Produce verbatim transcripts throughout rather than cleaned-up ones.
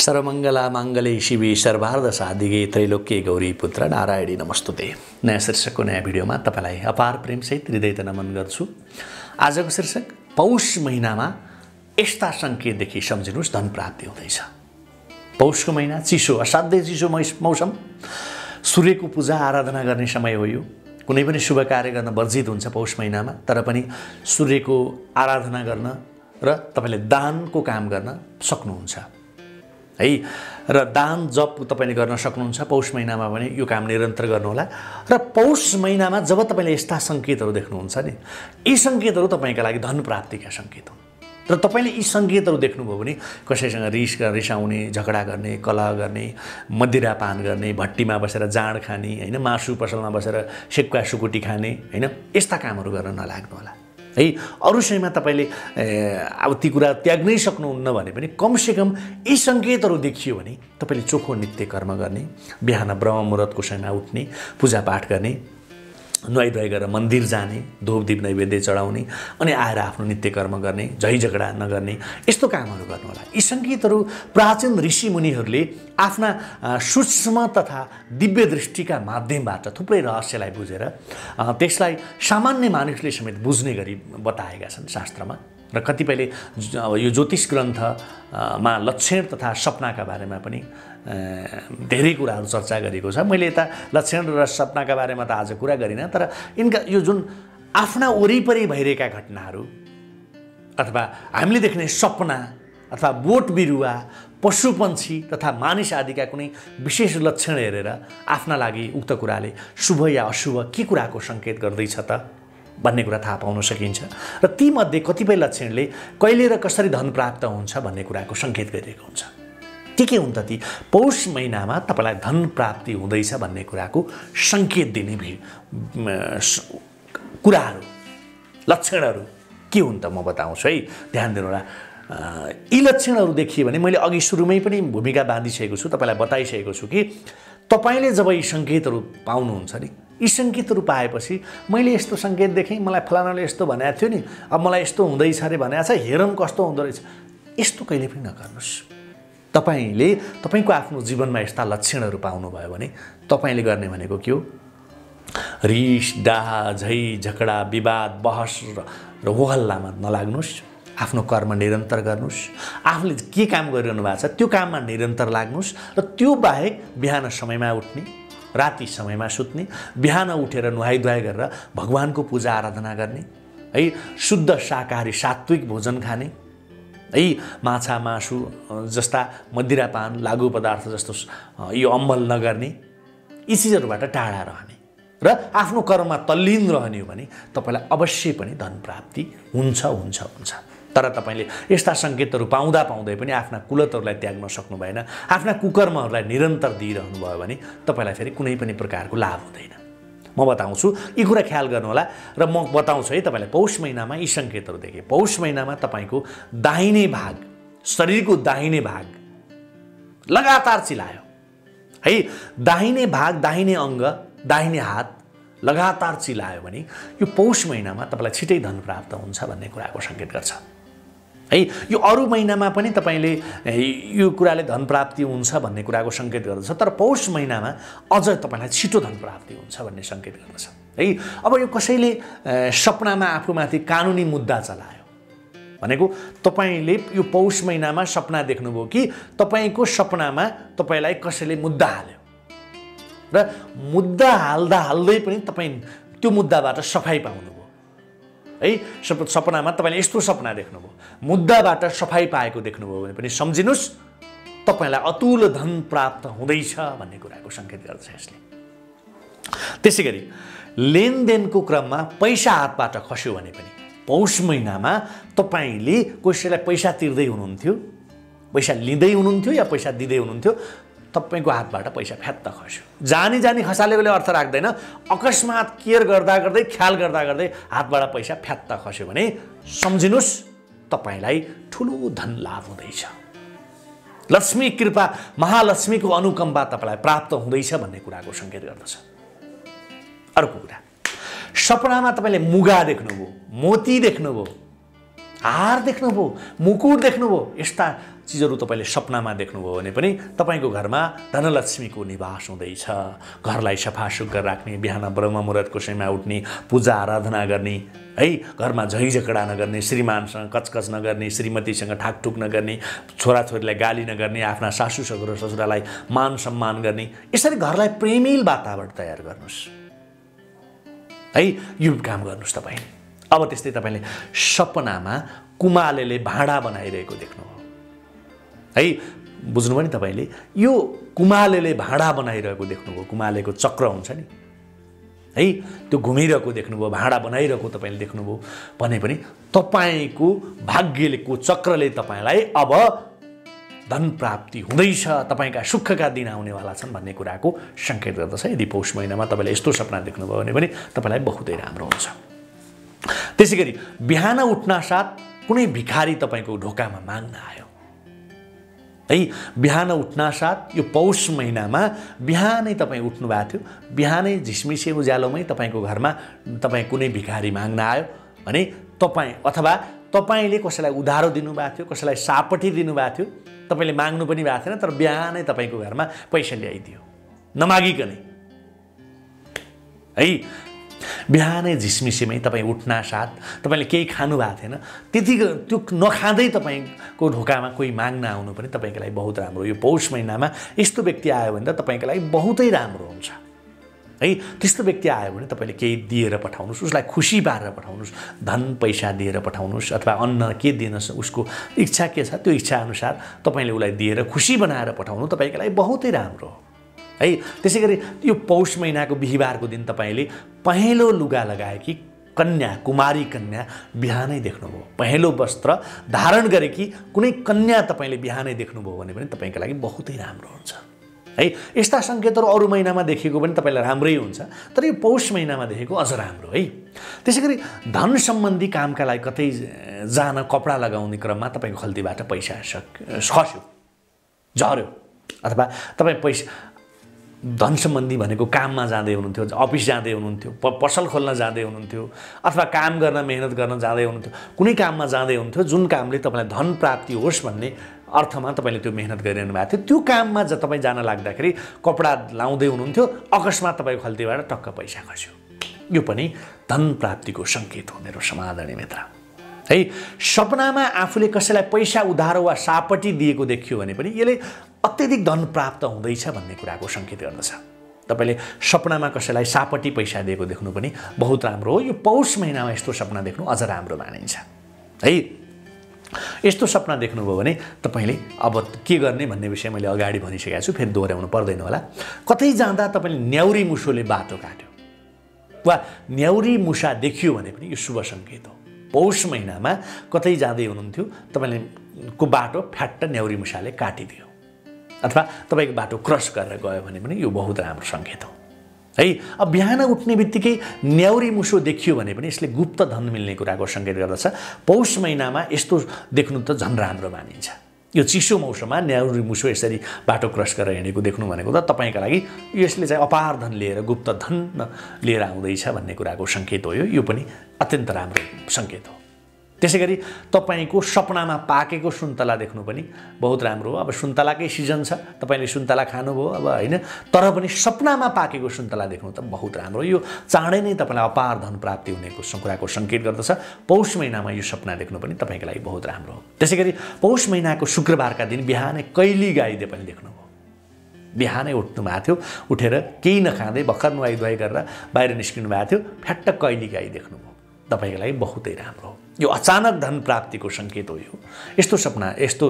सर्वमङ्गला माङ्गल्ये शिवे सर्वार्थ साधिके त्रैलोक्य गौरी पुत्र नारायणी नमस्तुते। नयाँ शीर्षकको नयाँ भिडियोमा तपाईलाई अपार प्रेमसहित हृदयत नमन गर्छु। आजको शीर्षक पौष महिनामा यस्ता सङ्केतदेखि सम्झिनुस् धन प्राप्ति हुँदैछ। पौषको महिना चिसो, असाध्यै चिसो मौसम, सूर्यको पूजा आराधना गर्ने समय हो। यो कुनै पनि शुभ कार्य गर्न वर्जित हुन्छ पौष महिनामा, तर पनि सूर्यको आराधना गर्न र तपाईले दानको काम गर्न सक्नुहुन्छ है। र दान जप तपाईले गर्न सक्नुहुन्छ। पौष महिनामा पनि यो काम निरन्तर गर्नुहोला। र पौष महिनामा जब तपाईले यस्ता सङ्केतहरू देख्नुहुन्छ नि, यी सङ्केतहरू तपाईका लागि धन प्राप्तिका सङ्केत हुन्। र तपाईले यी सङ्केतहरू देख्नुभयो भने कसैसँग रिस रिसाउने, झगडा गर्ने, कलह गर्ने, मदिरा पान गर्ने, भट्टीमा बसेर जाँड खाने हैन, मासु पसलमा बसेर सेक्वा सुकुटी खाने हैन, यस्ता कामहरू गर्न नलाग्नु होला है। अरूसँग तपाईले अब ती कुरा त्याग्नै सक्नुहुन्न भने पनि कमसेकम यी सङ्केतहरू देखियो भने तपाईले चोखो नित्य कर्म गर्ने, बिहान ब्रह्म मुहुर्तको समयमा उठ्ने, पूजापाठ गर्ने, नुहाइधुवाइ गरेर मन्दिर जाने, धूपदीप नैवेद्य चढाउने, अनि आएर आफ्नो नित्य कर्म गर्ने, झै झगडा नगर्ने, यस्तो कामहरू गर्नु होला। यी सङ्केतहरू प्राचीन ऋषिमुनिहरूले आफ्ना सूक्ष्म तथा दिव्य दृष्टिका माध्यमबाट थुप्रै रहस्यलाई बुझेर त्यसलाई सामान्य मानिसले समेत बुझ्ने गरी बताएका छन् शास्त्रमा। र कतिपयले अब यो ज्योतिष ग्रन्थमा लक्षण तथा सपनाका बारेमा पनि धेरै कुराहरू चर्चा गरेको छ। मैले यता लक्षण र सपनाका बारेमा त आज कुरा गरिनँ, तर यिनका यो जुन आफ्ना वरिपरि भइरहेका घटनाहरू अथवा हामीले देख्ने सपना अथवा बोट बिरुवा, पशुपन्छी तथा मानिस आदिका कुनै विशेष लक्षण हेरेर आफ्ना लागि उक्त कुराले शुभ या अशुभ के कुराको सङ्केत गर्दैछ त भन्ने कुरा थाहा पाउन सकिन्छ। र तीमध्ये कतिपय लक्षणले कहिले र कसरी धन प्राप्त हुन्छ भन्ने कुराको सङ्केत गरिरहेको हुन्छ। के के हुन् त ती पौष महिनामा तपाईँलाई धन प्राप्ति हुँदैछ भन्ने कुराको सङ्केत दिने कुराहरू, लक्षणहरू के हुन् त म बताउँछु है, ध्यान दिनु होला। यी लक्षणहरू देखियो भने मैले अघि सुरुमै पनि भूमिका बाँधिसकेको छु, तपाईँलाई बताइसकेको छु कि तपाईँले जब यी सङ्केतहरू पाउनुहुन्छ नि, यी सङ्केतहरू पाएपछि मैले यस्तो सङ्केत देखेँ, मलाई फलानाले यस्तो भनेको थियो नि, अब मलाई यस्तो हुँदैछ अरे भनेको छ, हेरौँ कस्तो हुँदो रहेछ, यस्तो कहिले पनि नगर्नुहोस्। तपाईँले तपाईँको आफ्नो जीवनमा यस्ता लक्षणहरू पाउनुभयो भने तपाईँले गर्ने भनेको के हो, रिस डाह झै झगडा विवाद बहस र होहल्लामा नलाग्नुहोस्। आफ्नो कर्म निरन्तर गर्नुहोस्। आफूले के काम गरिरहनु भएको छ त्यो काममा निरन्तर लाग्नुहोस्। र त्यो बाहेक बिहान समयमा उठ्ने, राति समयमा सुत्ने, बिहान उठेर नुहाइधुवाइ गरेर भगवानको पूजा आराधना गर्ने है, शुद्ध शाकाहारी सात्विक भोजन खाने है, माछा मासु जस्ता मदिरापान लागु पदार्थ जस्तो यो अम्बल नगर्ने, यी चिजहरूबाट टाढा रहने र आफ्नो कर्ममा तल्लीन रहने हो भने तपाईँलाई अवश्य पनि धन प्राप्ति हुन्छ हुन्छ हुन्छ। तर तपाईँले यस्ता सङ्केतहरू पाउँदा पाउँदै पनि आफ्ना कुलतहरूलाई त्याग्न सक्नु भएन, आफ्ना कुकर्महरूलाई निरन्तर दिइरहनु भयो भने तपाईँलाई फेरि कुनै पनि प्रकारको लाभ हुँदैन। म बताउँछु, यी कुरा ख्याल गर्नुहोला। र म बताउँछु है तपाईँलाई पौष महिनामा यी सङ्केतहरू देखेँ। पौष महिनामा तपाईँको दाहिने भाग, शरीरको दाहिने भाग लगातार चिलायो है, दाहिने भाग, दाहिने अङ्ग, दाहिने हात लगातार चिलायो भने यो पौष महिनामा तपाईँलाई छिटै धन प्राप्त हुन्छ भन्ने कुराको सङ्केत गर्छ है। यो अरू महिनामा पनि तपाईँले यो कुराले धन प्राप्ति हुन्छ भन्ने कुराको सङ्केत गर्दछ, तर पौष महिनामा अझ तपाईँलाई छिटो धन प्राप्ति हुन्छ भन्ने सङ्केत गर्दछ है। अब यो कसैले सपनामा आफूमाथि कानुनी मुद्दा चलायो भनेको, तपाईँले यो पौष महिनामा सपना देख्नुभयो कि तपाईँको सपनामा तपाईँलाई कसैले मुद्दा हाल्यो र मुद्दा हाल्दा हाल्दै पनि तपाईँ त्यो मुद्दाबाट सफाइ पाउनुभयो है। सपनामा तपाईँले यस्तो सपना देख्नुभयो, मुद्दाबाट सफाइ पाएको देख्नुभयो भने पनि सम्झिनुहोस् तपाईँलाई अतुल धन प्राप्त हुँदैछ भन्ने कुराको सङ्केत गर्दछ यसले। त्यसै गरी लेनदेनको क्रममा पैसा हातबाट खस्यो भने पनि पौष महिनामा तपाईँले कसैलाई पैसा तिर्दै हुनुहुन्थ्यो, पैसा लिँदै हुनुहुन्थ्यो या पैसा दिँदै हुनुहुन्थ्यो, तपाईँको हातबाट पैसा फ्यात्त खस्यो। जानी जानी खसालेकोले अर्थ राख्दैन, अकस्मात केयर गर्दा गर्दै ख्याल गर्दा गर्दै हातबाट पैसा फ्यात्त खस्यो भने सम्झिनुहोस् तपाईँलाई ठुलो धन लाभ हुँदैछ। लक्ष्मी कृपा, महालक्ष्मीको अनुकम्पा तपाईँलाई प्राप्त हुँदैछ भन्ने कुराको सङ्केत गर्दछ। अर्को कुरा, सपनामा तपाईँले मुगा देख्नुभयो, मोती देख्नुभयो, हार देख्नुभयो, मुकुट देख्नुभयो, यस्ता चिजहरू तपाईँले सपनामा देख्नुभयो भने पनि तपाईँको घरमा धनलक्ष्मीको निवास हुँदैछ। घरलाई सफा सुग्घर राख्ने, बिहान ब्रह्म मुहुर्तको समयमा उठ्ने, पूजा आराधना गर्ने, है, घरमा झैझगडा नगर्ने, श्रीमानसँग कचकच नगर्ने, श्रीमतीसँग ठाकठुक नगर्ने, छोराछोरीलाई गाली नगर्ने, आफ्ना सासू ससुरा ससुरालाई मान सम्मान गर्ने, यसरी घरलाई प्रेमिल वातावरण तयार गर्नुहोस् है। यो काम गर्नुहोस् तपाईँले। अब त्यस्तै तपाईँले सपनामा कुमालेले भाँडा बनाइरहेको देख्नुभयो है, बुझ्नुभयो नि तपाईँले। यो कुमालेले भाँडा बनाइरहेको देख्नुभयो, कुमालेको चक्र हुन्छ नि है, त्यो घुमिरहेको देख्नुभयो, भाँडा बनाइरहेको तपाईँले देख्नुभयो भने पनि तपाईँको भाग्यको चक्रले तपाईँलाई अब धन प्राप्ति हुँदैछ, तपाईँका सुखका दिन आउनेवाला छन् भन्ने कुराको सङ्केत गर्दछ। यदि पौष महिनामा तपाईँले यस्तो सपना देख्नुभयो भने पनि तपाईँलाई बहुतै राम्रो हुन्छ। त्यसै गरी बिहान उठ्नासाथ कुनै भिखारी तपाईँको ढोकामा माग्न आयो है, बिहान उठ्नासाथ यो पौष महिनामा बिहानै तपाईँ उठ्नु भएको थियो, बिहानै झिसमिसे उज्यालोमै तपाईँको घरमा तपाईँ कुनै भिखारी माग्न आयो भने तपाईँ अथवा तपाईँले कसैलाई उधारो दिनुभएको थियो, कसैलाई सापटी दिनुभएको थियो, तपाईँले माग्नु पनि भएको थिएन, तर बिहानै तपाईँको घरमा पैसा ल्याइदियो नमागिकनै है। बिहानै झिसमिसेमै तपाईँ उठ्नासाथ तपाईँले केही खानु भएको थिएन, त्यति त्यो नखाँदै तपाईँको ढोकामा कोही माग्न आउनु पनि तपाईँको लागि बहुत राम्रो। यो पौष महिनामा यस्तो व्यक्ति आयो भने त तपाईँको लागि बहुतै राम्रो हुन्छ है। त्यस्तो व्यक्ति आयो भने तपाईँले केही दिएर पठाउनुहोस्, उसलाई खुसी पारेर पठाउनुहोस्, धन पैसा दिएर पठाउनुहोस् अथवा अन्न के दिन उसको इच्छा के छ त्यो इच्छा अनुसार तपाईँले उसलाई दिएर खुसी बनाएर पठाउनु तपाईँको लागि बहुतै राम्रो हो है। त्यसै गरी यो पौष महिनाको बिहिबारको दिन तपाईँले पहेँलो लुगा लगाएकी कन्या, कुमारी कन्या बिहानै देख्नुभयो, पहेँलो वस्त्र धारण गरेकी कुनै कन्या तपाईँले बिहानै देख्नुभयो भने पनि तपाईँको लागि बहुतै राम्रो हुन्छ है। यस्ता सङ्केतहरू अरू महिनामा देखेको पनि तपाईँलाई राम्रै हुन्छ, तर यो पौष महिनामा देखेको अझ राम्रो है। त्यसै गरी धन सम्बन्धी कामका लागि कतै जान कपडा लगाउने क्रममा तपाईँको खल्तीबाट पैसा सक खस्यो, झऱ्यो, अथवा तपाईँ पैसा धन सम्बन्धी भनेको काममा जाँदै हुनुहुन्थ्यो, अफिस जाँदै हुनुहुन्थ्यो, प पसल खोल्न जाँदै हुनुहुन्थ्यो, अथवा काम गर्न मेहनत गर्न जाँदै हुनुहुन्थ्यो, कुनै काममा जाँदै हुनुहुन्थ्यो जुन कामले तपाईँलाई धन प्राप्ति होस् भन्ने अर्थमा तपाईँले त्यो मेहनत गरिरहनु भएको थियो, त्यो काममा जब तपाईँ जान लाग्दाखेरि कपडा लाउँदै हुनुहुन्थ्यो, अकस्मात तपाईँको खल्तीबाट टक्क पैसा खस्यो, यो पनि धन प्राप्तिको सङ्केत हो मेरो समादरणीय मित्र है। सपनामा आफूले कसैलाई पैसा उधारो वा सापटी दिएको देखियो भने पनि यसले अत्यधिक धन प्राप्त हुँदैछ भन्ने कुराको सङ्केत गर्दछ। तपाईँले सपनामा कसैलाई सापटी पैसा दिएको देख्नु पनि बहुत राम्रो हो। यो पौष महिनामा यस्तो सपना देख्नु अझ राम्रो मानिन्छ है। यस्तो सपना देख्नुभयो भने तपाईँले अब के गर्ने भन्ने विषय मैले अगाडि भनिसकेको छु, फेरि दोहोऱ्याउनु पर्दैन होला। कतै जाँदा तपाईँले न्याउरी मुसोले बाटो काट्यो वा न्याउरी मुसा देखियो भने पनि यो शुभ सङ्केत हो। पौष महिनामा कतै जाँदै हुनुहुन्थ्यो, तपाईँले को बाटो फ्याट्ट न्याउरी मुसाले काटिदियो अथवा तपाईँको बाटो क्रस गरेर गयो भने पनि यो बहुत राम्रो सङ्केत हो है। अब बिहान उठ्ने बित्तिकै न्याउरी मुसो देखियो भने पनि यसले गुप्त धन मिल्ने कुराको सङ्केत गर्दछ। पौष महिनामा यस्तो देख्नु त झन् राम्रो मानिन्छ। यो चिसो मौसममा न्याउरी मुसो यसरी बाटो क्रस गरेर हिँडेको देख्नु भनेको त तपाईँका लागि यसले चाहिँ अपार धन लिएर गुप्त धन लिएर आउँदैछ भन्ने कुराको सङ्केत हो। यो यो पनि अत्यन्त राम्रो सङ्केत हो। त्यसै गरी तपाईँको सपनामा पाकेको सुन्तला देख्नु पनि बहुत राम्रो हो। अब सुन्तलाकै सिजन छ, तपाईँले सुन्तला खानुभयो अब होइन, तर पनि सपनामा पाकेको सुन्तला देख्नु त बहुत राम्रो। यो चाँडै नै तपाईँलाई अपार धन प्राप्ति हुनेको कुराको सङ्केत गर्दछ। पौष महिनामा यो सपना देख्नु पनि तपाईँको लागि बहुत राम्रो हो। त्यसै गरी पौष महिनाको शुक्रबारका दिन बिहानै कैली गाई दे पनि देख्नुभयो, बिहानै उठ्नु भएको थियो, उठेर केही नखाँदै भर्खर नुहाई धुवाई गरेर बाहिर निस्किनु भएको थियो, फ्याट्ट कैली गाई देख्नुभयो, तपाईँको लागि बहुतै राम्रो हो। यो अचानक धन प्राप्तिको सङ्केत हो। यो यस्तो सपना यस्तो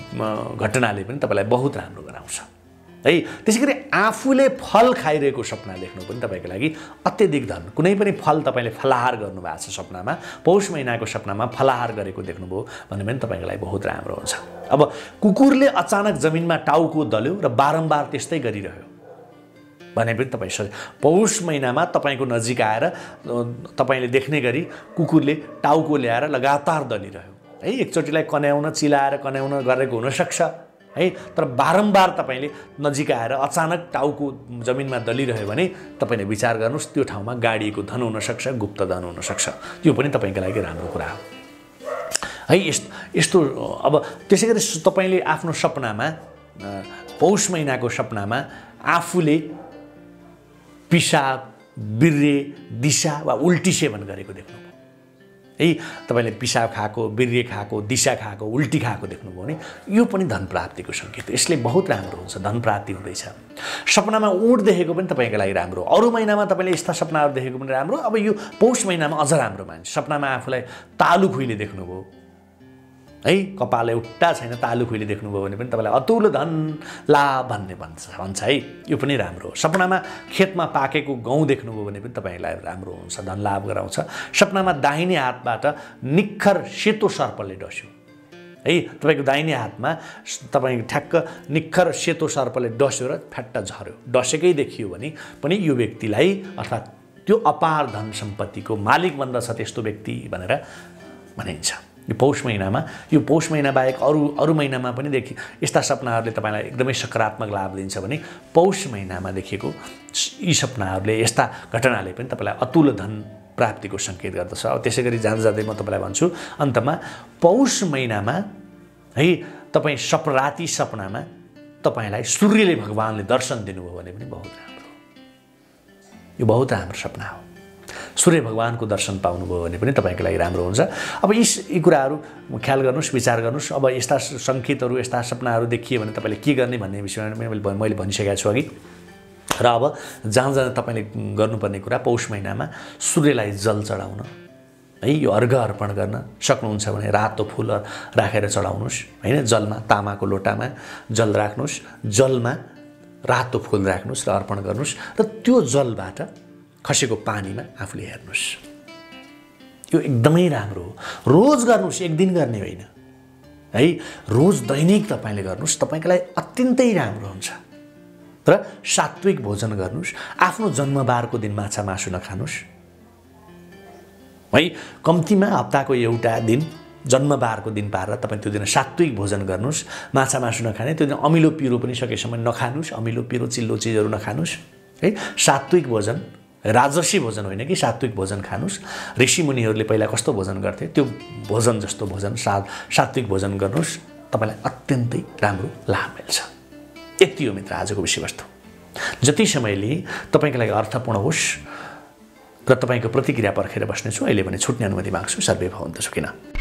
घटनाले पनि तपाईँलाई बहुत राम्रो गराउँछ है। त्यसै गरी आफूले फल खाइरहेको सपना देख्नु पनि तपाईँको लागि अत्यधिक धन, कुनै पनि फल तपाईँले फलाहार गर्नुभएको छ सपनामा, पौष महिनाको सपनामा फलाहार गरेको देख्नुभयो भने पनि तपाईँको लागि बहुत राम्रो हुन्छ। अब कुकुरले अचानक जमिनमा टाउको दल्यो र बारम्बार त्यस्तै गरिरह्यो भने पनि तपाईँ पौष महिनामा तपाईँको नजिक आएर तपाईँले देख्ने गरी कुकुरले टाउको ल्याएर लगातार दलिरह्यो है। एकचोटिलाई कन्याउन चिलाएर कन्याउन गरेको हुनसक्छ है, तर बारम्बार तपाईँले नजिक आएर अचानक टाउको जमिनमा दलिरह्यो भने तपाईँले विचार गर्नुहोस् त्यो ठाउँमा गाडिएको धन हुनसक्छ, गुप्त धन हुनसक्छ। यो पनि तपाईँको लागि राम्रो कुरा हो। है। यस्तो यस्तो अब त्यसै गरी तपाईँले आफ्नो सपनामा पौष महिनाको सपनामा आफूले पिसाब बिर्रे दिशा वा उल्टी सेवन गरेको देख्नुभयो है, तपाईँले पिसाब खाएको बिर्रे खाएको दिशा खाएको उल्टी खाएको देख्नुभयो भने यो पनि धन प्राप्तिको सङ्केत। यसले बहुत राम्रो हुन्छ, धन प्राप्ति हुँदैछ। सपनामा उँट देखेको पनि तपाईँको लागि राम्रो। अरू महिनामा तपाईँले यस्ता सपनाहरू देखेको पनि राम्रो, अब यो पौष महिनामा अझ राम्रो मान्छ। सपनामा आफूलाई तालु खुइले देख्नुभयो है, कपाल एउटा छैन तालु खुइले देख्नुभयो भने पनि तपाईँलाई अतुल धन लाभ भन्ने भन्छ भन्छ है, यो पनि राम्रो हो। सपनामा खेतमा पाकेको गहुँ देख्नुभयो भने पनि तपाईँलाई राम्रो हुन्छ, धन लाभ गराउँछ। सपनामा दाहिने हातबाट निखर सेतो सर्पले डस्यो है, तपाईँको दाहिने हातमा तपाईँ ठ्याक्क निखर सेतो सर्पले डस्यो र फ्याट्ट झऱ्यो, डसेकै देखियो भने पनि यो व्यक्तिलाई अर्थात् त्यो अपार धन सम्पत्तिको मालिक बन्दछ त्यस्तो व्यक्ति भनेर भनिन्छ। यो पौष महिनामा, यो पौष महिना बाहेक अरू अरू महिनामा पनि देखि यस्ता सपनाहरूले तपाईँलाई एकदमै सकारात्मक लाभ दिन्छ भने पौष महिनामा देखिएको यी सपनाहरूले यस्ता घटनाले पनि तपाईँलाई अतुल धन प्राप्तिको सङ्केत गर्दछ। अब त्यसै गरी जाँदा जाँदै म तपाईँलाई भन्छु अन्तमा पौष महिनामा है तपाईँ सप राति सपनामा तपाईँलाई सूर्यले भगवानले दर्शन दिनुभयो भने पनि बहुत राम्रो, यो बहुत राम्रो सपना हो। सूर्य भगवानको दर्शन पाउनुभयो भने पनि तपाईँको लागि राम्रो हुन्छ। अब यी यी कुराहरू ख्याल गर्नुहोस्, विचार गर्नुहोस्। अब यस्ता सङ्केतहरू यस्ता सपनाहरू देखिए भने तपाईँले के गर्ने भन्ने विषयमा मैले मैले भनिसकेको छु अघि। र अब जहाँ जहाँ तपाईँले गर्नुपर्ने कुरा पौष महिनामा सूर्यलाई जल चढाउन है, यो अर्घ अर्पण गर्न सक्नुहुन्छ भने रातो फुल राखेर चढाउनुहोस् होइन, जलमा तामाको लोटामा जल राख्नुहोस्, जलमा रातो फुल राख्नुहोस् र अर्पण गर्नुहोस् र त्यो जलबाट खसेको पानीमा आफूले हेर्नुहोस्। यो एकदमै राम्रो हो। रोज गर्नुहोस्, एक दिन गर्ने होइन है, रोज दैनिक तपाईँले गर्नुहोस्, तपाईँको लागि अत्यन्तै राम्रो हुन्छ। र सात्विक भोजन गर्नुहोस्, आफ्नो जन्मबारको दिन माछा मासु नखानुहोस् है, कम्तीमा हप्ताको एउटा दिन जन्मबारको दिन पारेर तपाईँ त्यो दिन सात्विक भोजन गर्नुहोस्, माछा मासु नखाने, त्यो दिन अमिलो पिरो पनि सकेसम्म नखानुहोस्, अमिलो पिरो चिल्लो चिजहरू नखानुहोस् है। सात्विक भोजन, राजसी भोजन होइन कि सात्विक भोजन खानुहोस्। ऋषिमुनिहरूले पहिला कस्तो भोजन गर्थे त्यो भोजन जस्तो भोजन सा सात्विक भोजन गर्नुहोस्, तपाईँलाई अत्यन्तै राम्रो लाभ मिल्छ। यति हो मित्र आजको विषयवस्तु। जति समयले तपाईँको लागि अर्थपूर्ण होस् र तपाईँको प्रतिक्रिया पर्खेर बस्नेछु। अहिले भने छुट्ने अनुमति माग्छु। सर्वे भवन्तु सुखिनः।